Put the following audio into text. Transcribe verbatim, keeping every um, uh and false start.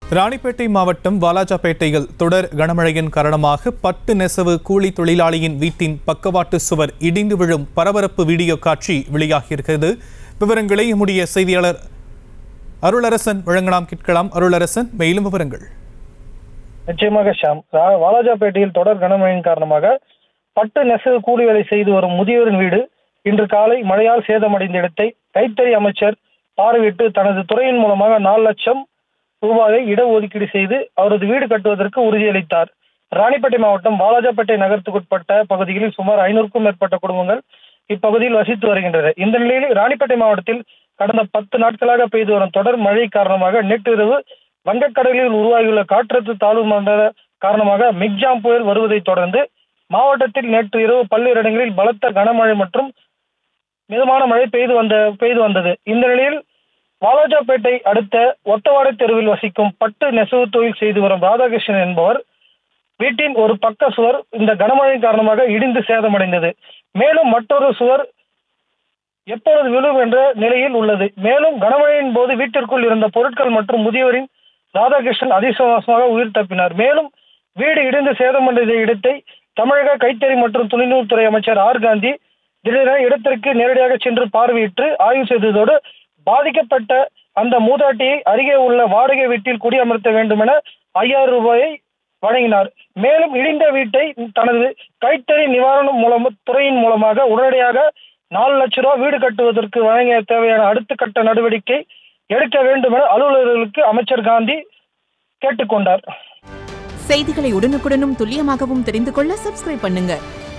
ராணிப்பேட்டை மாவட்டம் வாலாஜாபேட்டையில் தொடர் கனமழையின் காரணமாக பட்டு நெசவு கூலி தொழிலாளியின் வீட்டின் பக்கவாட்டு சுவர் இடிந்து விழும் பரபரப்பு வீடியோ காட்சி வெளியாகியிருக்கிறது. விவரங்களை நம்முடைய செய்தியாளர் அருளரசன் வழங்கலாம். கேட்கலாம். அருளரசன், மேலும் விவரங்கள். நிச்சயமாக ஷாம். வாலாஜாபேட்டையில் தொடர் கனமழையின் காரணமாக பட்டு நெசவு கூலி வேலை செய்து வரும் முதியோரின் வீடு இன்று காலை மழையால் சேதமடைந்த இடத்தை கைத்தறி அமைச்சர் பார்வையிட்டு தனது துறையின் மூலமாக நாலு லட்சம் ரூபாயை இடஒதுக்கீடு செய்து அவரது வீடு கட்டுவதற்கு உறுதியளித்தார். ராணிப்பேட்டை மாவட்டம் வாலாஜாபேட்டை நகரத்துக்குட்பட்ட பகுதிகளில் சுமார் ஐநூறுக்கும் மேற்பட்ட குடும்பங்கள் இப்பகுதியில் வசித்து வருகின்றன. இந்த நிலையில் ராணிப்பேட்டை மாவட்டத்தில் கடந்த பத்து நாட்களாக பெய்து வரும் தொடர் மழை காரணமாக நேற்று இரவு வங்கக்கடலில் உருவாகியுள்ள காற்றழுத்த தாழ்வு மண்டல காரணமாக மிக்ஜாம் புயல் வருவதை தொடர்ந்து மாவட்டத்தில் நேற்று இரவு பல்வேறு இடங்களில் பலத்த கனமழை மற்றும் மிதமான மழை பெய்து வந்த பெய்து வந்தது. இந்த நிலையில் வாலாஜாபேட்டை அடுத்த ஒத்தவாடை தெருவில் வசிக்கும் பட்டு நெசவு தொழில் செய்து வரும் ராதாகிருஷ்ணன் என்பவர் வீட்டின் ஒரு பக்க சுவர் இந்த கனமழை காரணமாக இடிந்து சேதமடைந்தது. மேலும் மற்றொரு சுவர் எப்பொழுது விழும் என்ற நிலையில் உள்ளது. மேலும் கனமழையின் போது வீட்டிற்குள் இருந்த பொருட்கள் மற்றும் முதியவரின் ராதாகிருஷ்ணன் அதிர்ஷ்டவசமாக உயிர் தப்பினார். மேலும் வீடு இடிந்து சேதமடைந்த இடத்தை தமிழக கைத்தறி மற்றும் துணிநூல்துறை அமைச்சர் ஆர் காந்தி திடீரென இடத்திற்கு நேரடியாக சென்று பார்வையிட்டு ஆய்வு செய்ததோடு பாதிக்கப்பட்ட அந்த மூதாட்டியை அருகே உள்ள வாடகை வீட்டில் குடியமர்த்த வேண்டும் என ஐயாயிரம் ரூபாயை வழங்கினார். மேலும் இடிந்த வீட்டை தனது கைத்தறி நிவாரணம் மூலம் துறையின் மூலமாக உடனடியாக நாலு லட்சம் ரூபாய் வீடு கட்டுவதற்கு வழங்க தேவையான அடுத்த கட்ட நடவடிக்கை எடுக்க வேண்டும் என அலுவலர்களுக்கு அமைச்சர் காந்தி கேட்டுக்கொண்டார். செய்திகளை உடனுக்குடனும் துல்லியமாகவும் தெரிந்து கொள்ள சப்ஸ்கிரைப் பண்ணுங்க.